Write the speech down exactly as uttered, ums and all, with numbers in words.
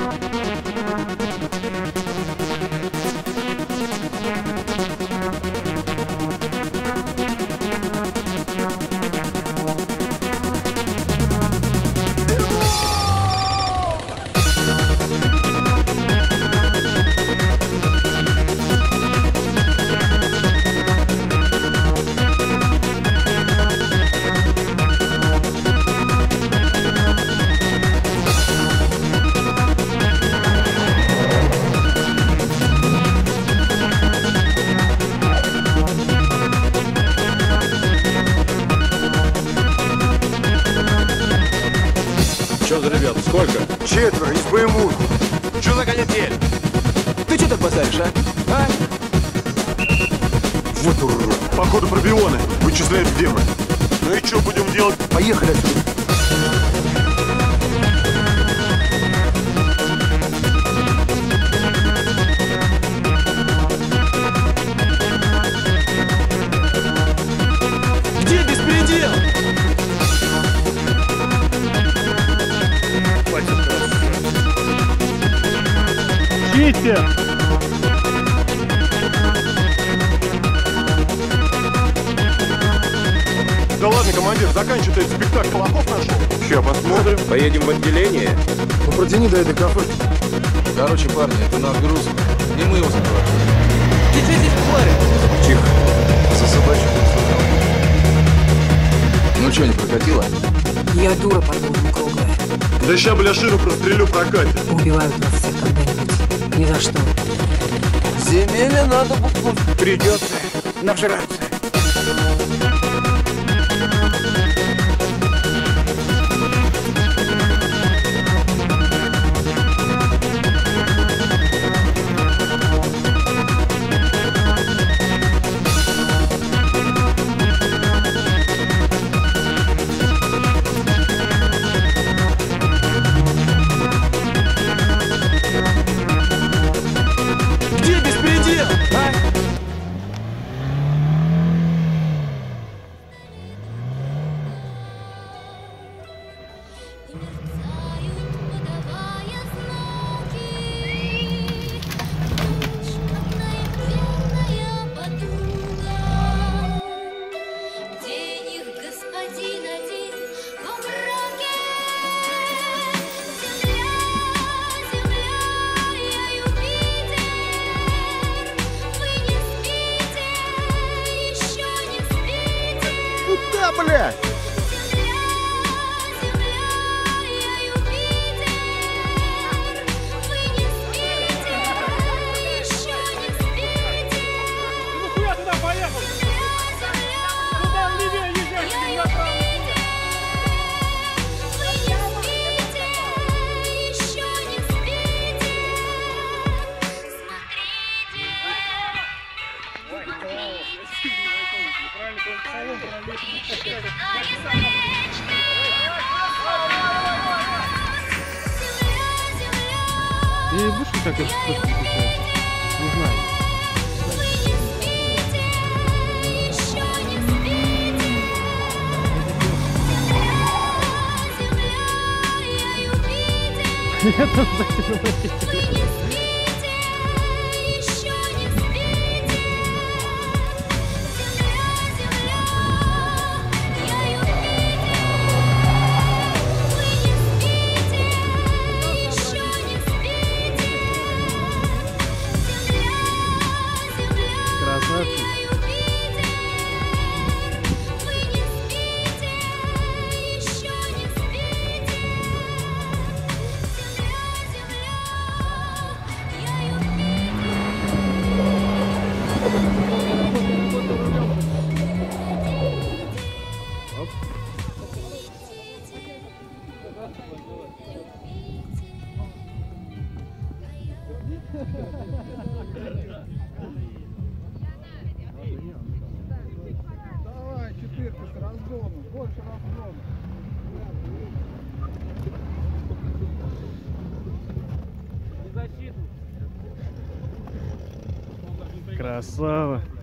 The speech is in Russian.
Что за ребята? Сколько? Четверо, из БМУ. Что за конец ель? Ты что так базаришь, а? А? Вот урод. Походу пробионы. Вычисляет демон. Ну и что будем делать? Поехали отсюда. Где беспредел? Чистер! Да ладно, командир, заканчивай этот спектакль. Полаков нашел. Ща посмотрим. Поедем в отделение? Ну протяни до этой кафе. Короче, парни, это наш груз. И мы его сопровождаем. Ты что здесь творишь? Тихо. За собачью. Ну что, не прокатило? Я дура, по-твоему, круглая. Да ща, бля, шину прострелю, прокатит. Убивают нас всех когда-нибудь. Ни за что. Земеле надо букву. Придется нажраться. Где беспредел? А? Куда, блядь? Куда туда поехал? Куда левее езжай, я направо. Я ебу, что так это просто включается. Не знаю. Я там затянула. Красавчик. Давай, четырка с разгоном, больше разгона. Красава.